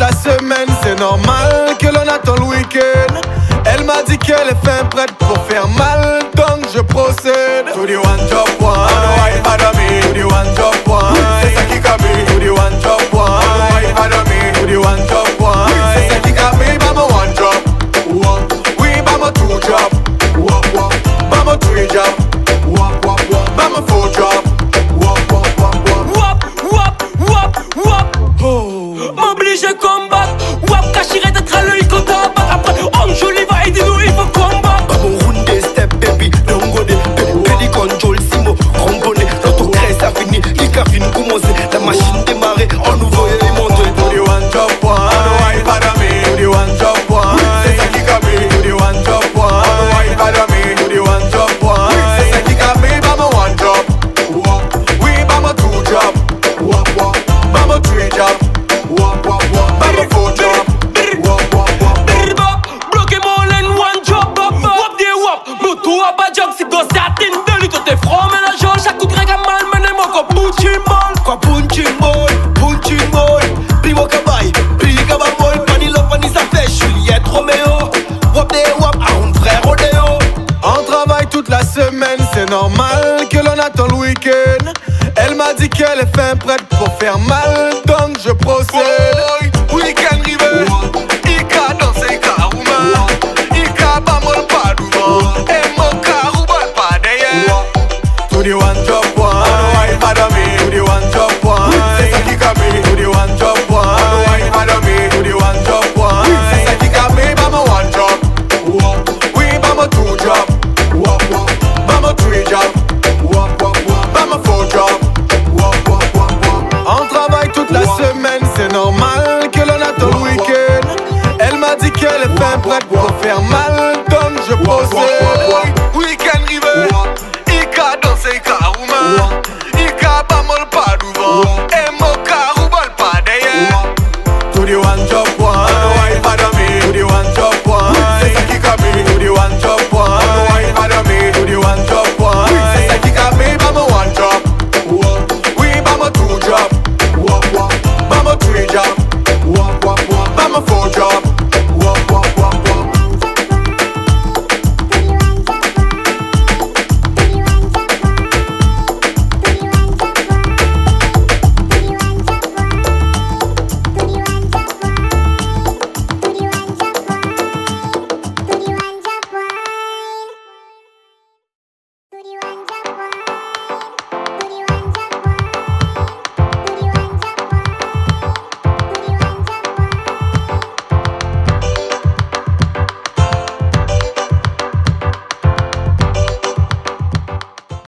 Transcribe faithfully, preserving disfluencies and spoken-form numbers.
la semaine, c'est normal que l'on attend le week-end. Elle m'a dit qu'elle est fin prête pour faire mal, donc je procède. To the one job one, wine madame, to the one job one, c'est ça qui cabine. To the one job one, wine madame, to the one job one, c'est ça qui cabine. Bama one job, oui bama two job, bama three job, bama four job. M'oblige à combattre, wap cacherait d'être à l'œil quand t'as battre. Après, on jolie va aider nous, il faut combattre. Babo round des step baby, longo de Pedi control, simo, cramponné. L'autocré ça finit, il a fini commencé. La machine démarrée, on nous voyait monter. To the one job one, wine madame, to the one job one, c'est ça qui cabine. To the one job one, wine madame, to the one job one, c'est ça qui cabine. Bama one job, oui bama two job, bama three job. La semaine, c'est normal que l'on attend le week-end. Elle m'a dit qu'elle est fin prête pour faire mal,